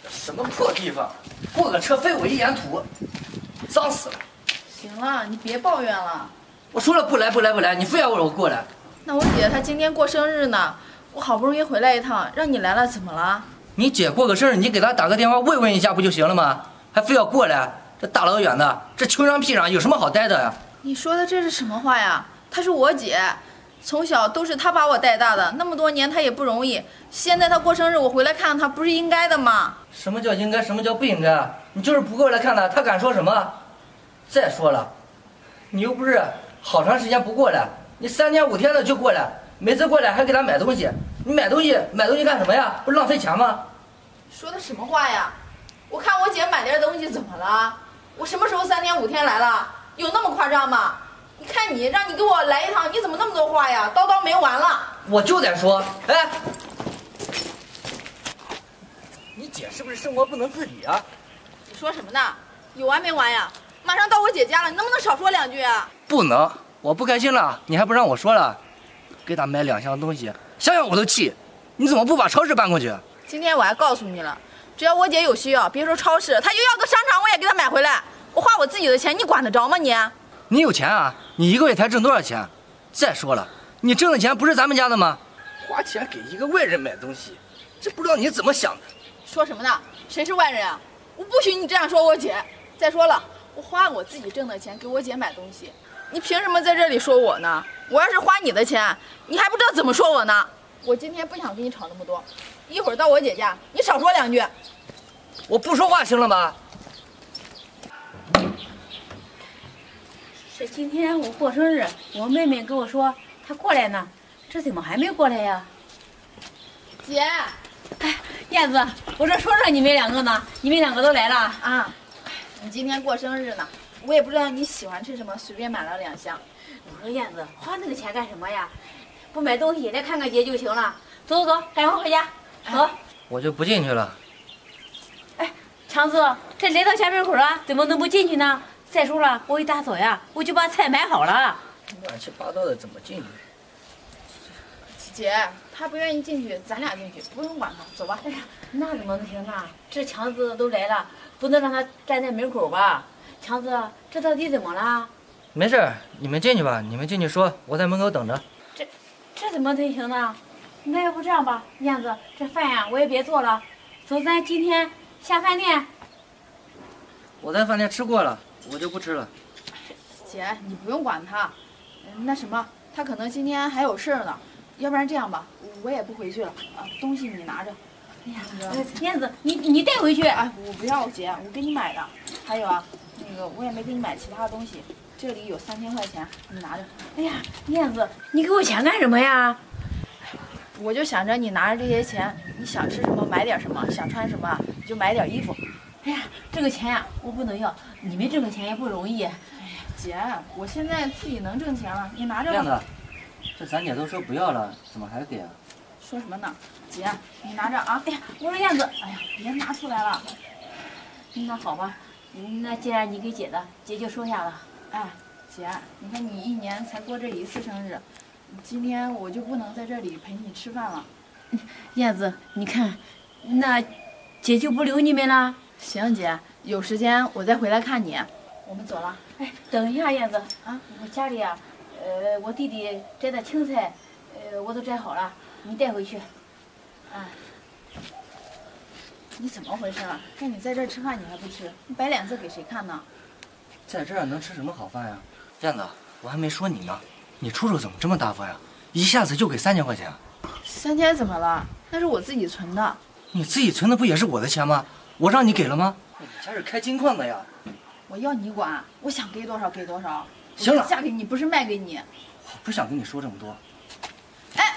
什么破地方，过个车飞我一眼土，脏死了。 行了，你别抱怨了。 我说了不来，你非要我过来。 那我姐她今天过生日呢，我好不容易回来一趟，让你来了，怎么了？ 你姐过个生日，你给她打个电话慰问一下不就行了吗？还非要过来，这大老远的，这穷乡僻壤有什么好待的呀？ 你说的这是什么话呀？她是我姐，从小都是她把我带大的，那么多年她也不容易。现在她过生日，我回来看她，不是应该的吗？ 什么叫应该，什么叫不应该？你就是不过来看她，她敢说什么？再说了，你又不是好长时间不过来，你3天5天的就过来，每次过来还给她买东西，你买东西干什么呀？不是浪费钱吗？ 说的什么话呀？我看我姐买点东西怎么了？我什么时候3天5天来了？有那么夸张吗？你看你，让你给我来一趟，你怎么那么多话呀？叨叨没完了。 我就在说，哎，你姐是不是生活不能自理啊？ 你说什么呢？有完没完呀？马上到我姐家了，你能不能少说2句啊？ 不能，我不开心了，你还不让我说了？给她买2箱东西，想想我都气。你怎么不把超市搬过去？ 今天我还告诉你了，只要我姐有需要，别说超市，她就要个商场，我也给她买回来。我花我自己的钱，你管得着吗你？ 你有钱啊？你1个月才挣多少钱？再说了，你挣的钱不是咱们家的吗？花钱给一个外人买东西，这不知道你怎么想的。 说什么呢？谁是外人啊？我不许你这样说我姐。再说了，我花我自己挣的钱给我姐买东西，你凭什么在这里说我呢？我要是花你的钱，你还不知道怎么说我呢。我今天不想跟你吵那么多，一会儿到我姐家，你少说2句。 我不说话行了吗？ 这今天我过生日，我妹妹跟我说她过来呢，这怎么还没过来呀？ 姐， 哎，燕子，我这说着你们2个呢，你们2个都来了啊？你今天过生日呢，我也不知道你喜欢吃什么，随便买了2箱。 我说燕子，花那个钱干什么呀？不买东西来看看姐就行了。走，赶快回家，走。 我就不进去了。 哎，强子，这来到家门口了，怎么能不进去呢？再说了，我一大早呀，我就把菜买好了。 乱七八糟的，怎么进去？ 姐，他不愿意进去，咱俩进去，不用管他，走吧。 哎呀，那怎么能行呢？这强子都来了，不能让他站在门口吧？强子，这到底怎么了？ 没事，你们进去吧，你们进去说，我在门口等着。 这怎么能行呢？那要不这样吧，燕子，这饭呀我也别做了，走，咱今天下饭店。 我在饭店吃过了，我就不吃了。 姐，你不用管他，那什么，他可能今天还有事儿呢。要不然这样吧，我也不回去了啊，东西你拿着。 哎呀，燕子，你带回去。 哎，我不要，姐，我给你买的。还有啊，那个我也没给你买其他东西，这里有3000块钱，你拿着。 哎呀，燕子，你给我钱干什么呀？ 我就想着你拿着这些钱，你想吃什么买点什么，想穿什么你就买点衣服。 哎呀，这个钱呀我不能要，你们挣个钱也不容易。 哎呀，姐，我现在自己能挣钱了，你拿着吧。 燕子，这咱姐都说不要了，怎么还给啊？ 说什么呢？姐，你拿着啊。 哎呀，我说燕子， 哎呀，别拿出来了。 那好吧，那既然你给姐的，姐就收下了。 哎，姐，你看你1年才过这1次生日，今天我就不能在这里陪你吃饭了。 燕子，你看，那姐就不留你们了。 行，姐，有时间我再回来看你。我们走了。 哎，等一下，燕子啊，我家里呀，我弟弟摘的青菜，我都摘好了，你带回去。 啊。你怎么回事啊？看你在这儿吃饭你还不吃，你摆脸色给谁看呢？ 在这儿能吃什么好饭呀？燕子，我还没说你呢，你出手怎么这么大方呀？一下子就给3000块钱。 3000怎么了？那是我自己存的。 你自己存的不也是我的钱吗？我让你给了吗？你家是开金矿的呀。 我要你管，我想给多少给多少。 行了， 嫁给你不是卖给你。 我不想跟你说这么多。 哎，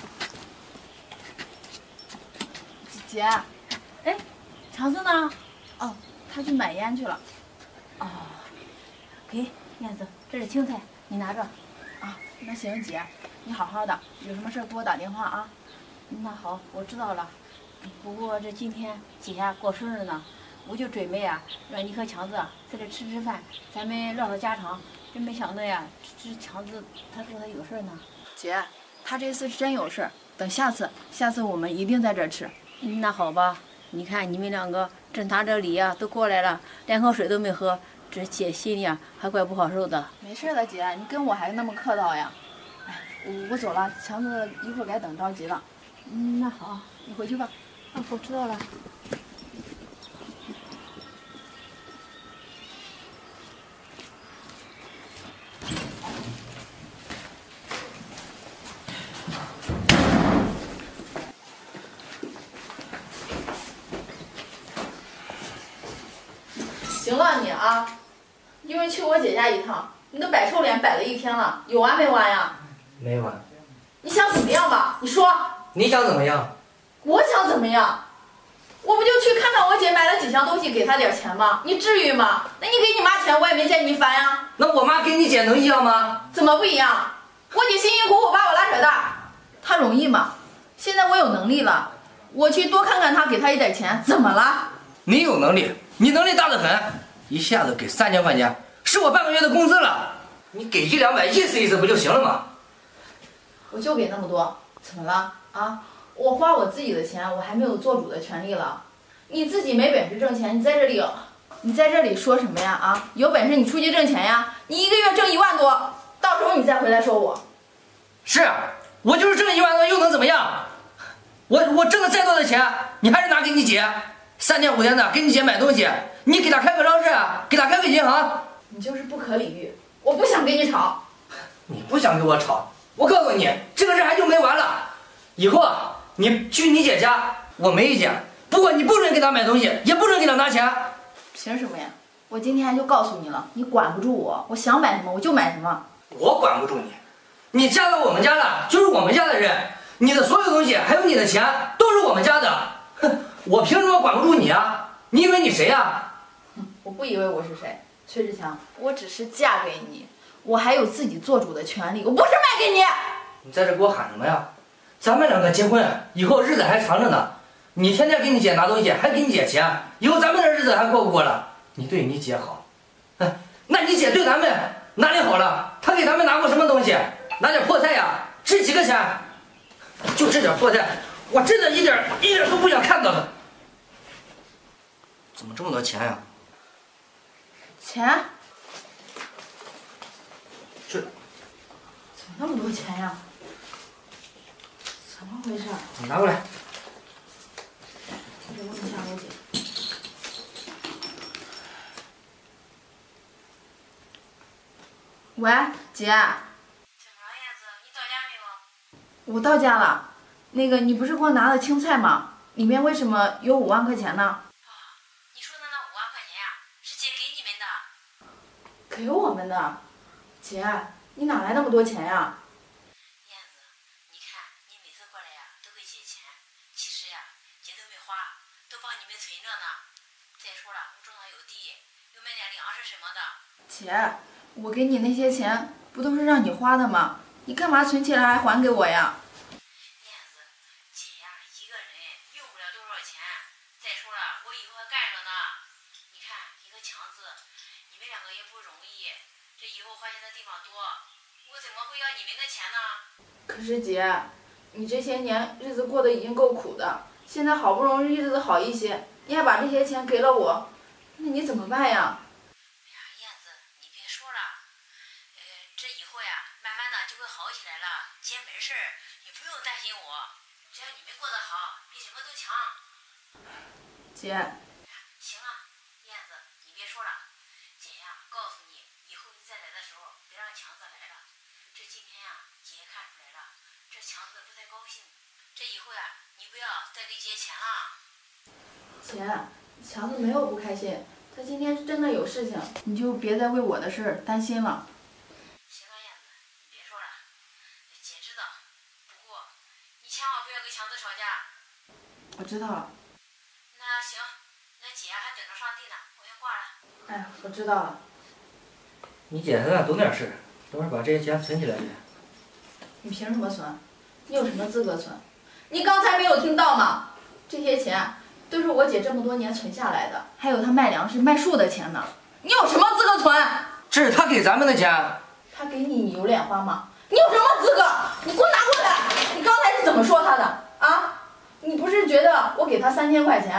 姐， 哎，强子呢？ 哦，他去买烟去了。 哦，给燕子，这是青菜，你拿着。 啊，那行，姐，你好好的，有什么事给我打电话啊。 那好，我知道了。不过这今天姐呀过生日呢，我就准备呀让你和强子在这吃饭，咱们唠唠家常。真没想到呀，这强子他说他有事呢。 姐，他这次是真有事，等下次我们一定在这儿吃。 那好吧， 你看你们两个正谈着理呀，都过来了，连口水都没喝，这姐心里呀还怪不好受的。 没事的，姐，你跟我还那么客套呀？哎，我走了，强子一会儿该等着急了。 那好， 你回去吧。 啊，我知道了。 行了你啊，因为去我姐家一趟，你都摆臭脸摆了一天了，有完没完呀？ 没完。 你想怎么样吧？你说。 你想怎么样？ 我想怎么样？我不就去看看我姐买了几箱东西，给她点钱吗？你至于吗？那你给你妈钱，我也没见你烦呀。 那我妈跟你姐能一样吗？ 怎么不一样？我姐辛辛苦苦把我拉扯大，她容易吗？现在我有能力了，我去多看看她，给她一点钱，怎么了？ 你有能力，你能力大得很，一下子给3000块钱，是我半个月的工资了。你给100-200，意思意思不就行了吗？ 我就给那么多，怎么了啊？我花我自己的钱，我还没有做主的权利了。你自己没本事挣钱，你在这里说什么呀？啊，有本事你出去挣钱呀！你一个月挣1万多，到时候你再回来说我。 是我就是挣1万多，又能怎么样？我挣的再多的钱，你还是拿给你姐，3天5天的给你姐买东西，你给她开个超市，给她开个银行。 你就是不可理喻，我不想跟你吵。 你不想跟我吵，我告诉你，这个事还就没完了。以后你去你姐家，我没意见，不过你不准给她买东西，也不准给她拿钱。 凭什么呀？我今天就告诉你了，你管不住我，我想买什么我就买什么。 我管不住你，你嫁到我们家了，就是我们家的人，你的所有东西还有你的钱都是我们家的。哼，我凭什么管不住你啊？你以为你谁呀？ 我不以为我是谁，崔志强，我只是嫁给你，我还有自己做主的权利，我不是卖给你。 你在这给我喊什么呀？咱们两个结婚以后日子还长着呢，你天天给你姐拿东西，还给你姐钱，以后咱们的日子还过不过了？你对你姐好，哎，那你姐对咱们哪里好了？她给咱们拿过什么东西？拿点破菜呀，值几个钱？就这点破菜，我真的一点都不想看到它。怎么这么多钱呀？ 钱？ 这怎么那么多钱呀？怎么回事？ 你拿过来。 我得问一下我姐。喂，姐。 怎么了，燕子？你到家没有？ 我到家了。那个，你不是给我拿了青菜吗？里面为什么有5万块钱呢？ 你说的那5万块钱呀，是姐给你们的。 给我们的。姐，你哪来那么多钱呀？ 燕子，你看你每次过来呀都给姐钱，其实呀姐都没花，都帮你们存着呢。再说了，我种上有地，又买点粮食什么的。 姐，我给你那些钱不都是让你花的吗？你干嘛存起来还还给我呀？ 燕子，姐呀一个人用不了多少钱。再说了，我以后还干着呢。你看你和强子，你们两个也不容易，这以后花钱的地方多，我怎么会要你们的钱呢？ 可是姐，你这些年日子过得已经够苦的，现在好不容易日子好一些，你还把这些钱给了我，那你怎么办呀？ 哎呀，燕子，你别说了，这以后呀，慢慢的就会好起来了。姐没事儿，你不用担心我，只要你们过得好，比什么都强。 姐， 行了，燕子，你别说了，姐呀，告诉你，以后你再来的时候，别让强子来了。这今天呀，姐也看出来了，这强子不太高兴。这以后呀，你不要再给姐钱了。 姐，强子没有不开心，他今天是真的有事情，你就别再为我的事儿担心了。 行了，燕子，你别说了，姐知道。不过，你千万不要跟强子吵架。 我知道了。 那行，那姐还等着上地呢，我先挂了。 哎，我知道了。 你姐她俩懂点事，等会儿把这些钱存起来去。 你凭什么存？你有什么资格存？你刚才没有听到吗？这些钱都是我姐这么多年存下来的，还有她卖粮食、卖树的钱呢。你有什么资格存？ 这是她给咱们的钱。 她给你，你有脸花吗？你有什么资格？你给我拿过来！你刚才是怎么说她的啊？你不是觉得我给她3000块钱，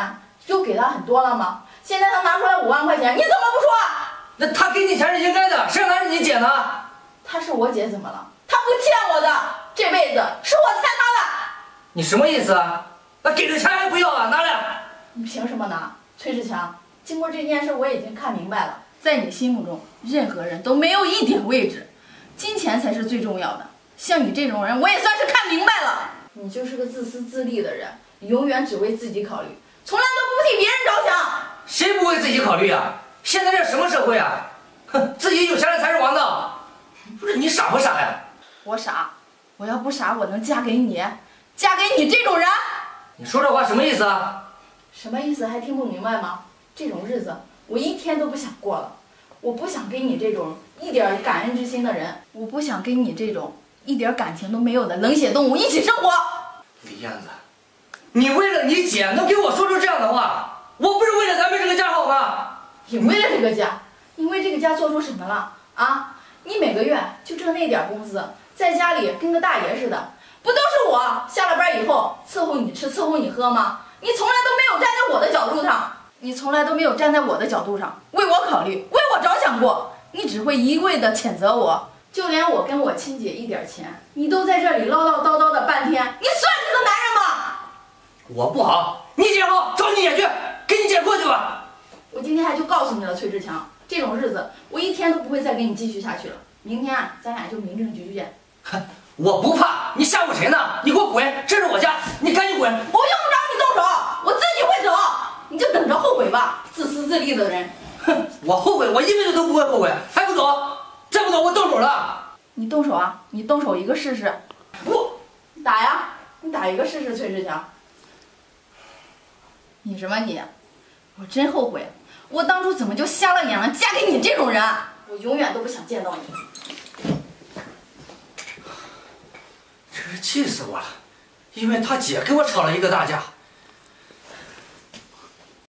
就给他很多了吗？现在他拿出来5万块钱，你怎么不说？ 那他给你钱是应该的，谁让他是你姐呢？ 他是我姐怎么了？他不欠我的，这辈子是我欠他的。 你什么意思啊？那给的钱还不要啊？拿来！ 你凭什么拿？崔志强，经过这件事，我已经看明白了，在你心目中，任何人都没有一点位置，金钱才是最重要的。像你这种人，我也算是看明白了。你就是个自私自利的人，永远只为自己考虑，从来都不替别人着想。 谁不为自己考虑啊？现在这什么社会啊？哼，自己有钱人才是王道。不是你傻不傻呀？ 我傻，我要不傻，我能嫁给你？嫁给你这种人？ 你说这话什么意思啊？ 什么意思还听不明白吗？这种日子我一天都不想过了。我不想跟你这种一点感恩之心的人，我不想跟你这种一点感情都没有的冷血动物一起生活。 李燕子，你为了你姐能给我说出这样的话，我不是为了咱们这个家好吗？ 你为了这个家，你为这个家做出什么了啊？你每个月就挣那点工资，在家里跟个大爷似的，不都是我下了班以后伺候你吃伺候你喝吗？你从来都没有站在我的角度上，为我考虑，为我着想过。你只会一味的谴责我，就连我跟我亲姐一点钱，你都在这里唠唠叨叨的半天，你算是个男人吗？ 我不好，你姐好，找你姐去，跟你姐过去吧。 我今天还就告诉你了，崔志强，这种日子我一天都不会再跟你继续下去了。明天咱俩就民政局见。 哼，我不怕，你吓唬谁呢？你给我滚，这是我家，你赶紧滚。 我用不着你动手，我自己会走，你就等着后悔吧，自私自利的人。 哼，我后悔，我一辈子都不会后悔，还不走？再不走，我动手了。 你动手啊？你动手一个试试。不，打呀，你打一个试试，崔志强。你什么你？我真后悔，我当初怎么就瞎了眼了，嫁给你这种人？我永远都不想见到你。 真是气死我了，因为他姐跟我吵了一个大架。